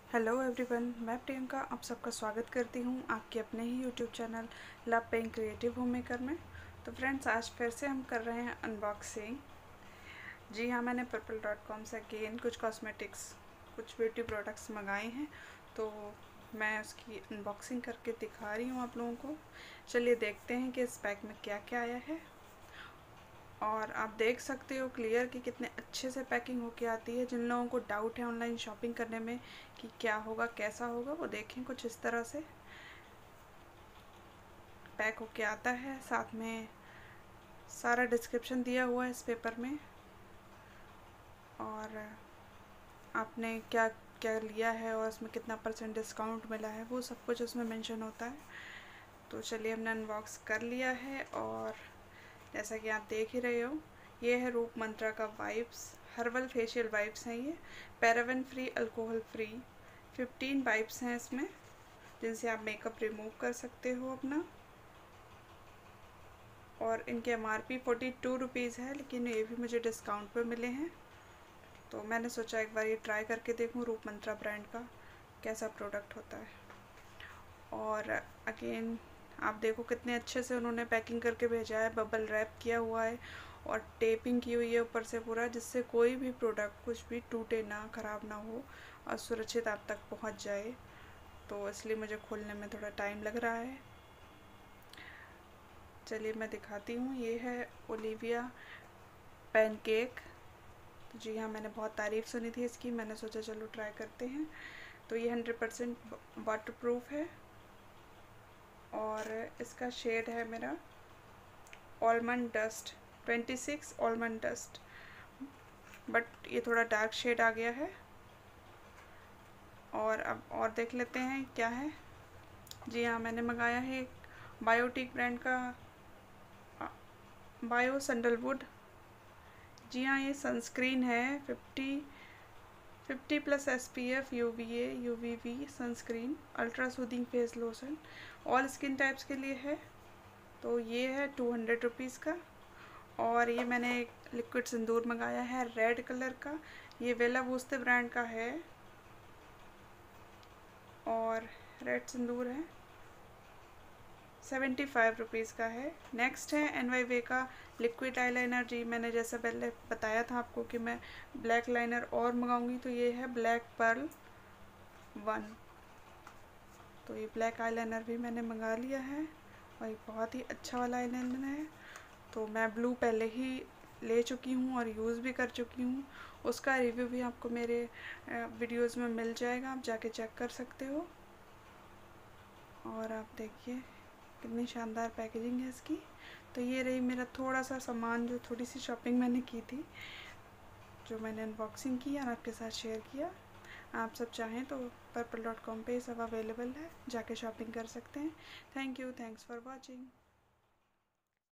Hello everyone, मैं प्रियंका आप सबका स्वागत करती हूँ आपके अपने ही YouTube channel love paying creative home maker में। तो फ्रेंड्स, आज फिर से हम कर रहे हैं अनबॉक्सिंग। जी हाँ, मैंने purple.com से अगेन कुछ कॉस्मेटिक्स, कुछ ब्यूटी प्रोडक्ट्स मंगाए हैं, तो मैं उसकी अनबॉक्सिंग करके दिखा रही हूँ आप लोगों को। चलिए देखते हैं कि इस पैक में क्या क्या आया है। और आप देख सकते हो क्लियर कि कितने अच्छे से पैकिंग होके आती है। जिन लोगों को डाउट है ऑनलाइन शॉपिंग करने में कि क्या होगा कैसा होगा, वो देखें कुछ इस तरह से पैक होके आता है। साथ में सारा डिस्क्रिप्शन दिया हुआ है इस पेपर में, और आपने क्या क्या लिया है और उसमें कितना % डिस्काउंट मिला है, वो सब कुछ उसमें मेंशन होता है। तो चलिए, हमने अनबॉक्स कर लिया है। और जैसा कि आप देख ही रहे हो, ये है रूप मंत्रा का वाइप्स, हर्बल फेशियल वाइप्स हैं ये, paraben free, alcohol free. 15 wipes हैं इसमें, जिनसे आप मेकअप रिमूव कर सकते हो अपना। और इनके MRP 42 रुपीज़ है, लेकिन ये भी मुझे डिस्काउंट पे मिले हैं। तो मैंने सोचा एक बार ये ट्राई करके देखूँ रूप मंत्रा ब्रांड का कैसा प्रोडक्ट होता है। और अगेन आप देखो कितने अच्छे से उन्होंने पैकिंग करके भेजा है, बबल रैप किया हुआ है और टेपिंग की हुई है ऊपर से पूरा, जिससे कोई भी प्रोडक्ट कुछ भी टूटे ना, ख़राब ना हो और सुरक्षित आप तक पहुंच जाए। तो इसलिए मुझे खोलने में थोड़ा टाइम लग रहा है। चलिए मैं दिखाती हूँ। ये है ओलिविया पैनकेक। जी हाँ, मैंने बहुत तारीफ़ सुनी थी इसकी, मैंने सोचा चलो ट्राई करते हैं। तो ये 100% वाटर प्रूफ है और इसका शेड है मेरा almond dust 26 almond dust, but ये थोड़ा डार्क शेड आ गया है। और अब और देख लेते हैं क्या है। जी हाँ, मैंने मंगाया है एक बायोटिक ब्रांड का बायो सैंडलवुड। जी हाँ, ये सनस्क्रीन है 50+ SPF UVA UVB sunscreen, ultra soothing face lotion, all skin types के लिए है। तो ये है 200 रुपीज़ का। और ये मैंने एक लिक्विड सिंदूर मंगाया है रेड कलर का, ये वेला बूस्ते ब्रांड का है और रेड सिंदूर है, 75 रुपीज़ का है। नेक्स्ट है NYV का लिक्विड आईलाइनर। जी मैंने जैसा पहले बताया था आपको कि मैं ब्लैक लाइनर और मंगाऊंगी, तो ये है ब्लैक पर्ल 1। तो ये ब्लैक आईलाइनर भी मैंने मंगा लिया है और ये बहुत ही अच्छा वाला आईलाइनर है। तो मैं ब्लू पहले ही ले चुकी हूँ और यूज़ भी कर चुकी हूँ, उसका रिव्यू भी आपको मेरे वीडियोस में मिल जाएगा, आप जाके चेक कर सकते हो। और आप देखिए कितनी शानदार पैकेजिंग है इसकी। तो ये रही मेरा थोड़ा सा सामान, जो थोड़ी सी शॉपिंग मैंने की थी, जो मैंने अनबॉक्सिंग की और आपके साथ शेयर किया। आप सब चाहें तो purple.com पे सब अवेलेबल है, जाके शॉपिंग कर सकते हैं। Thank you, thanks for watching.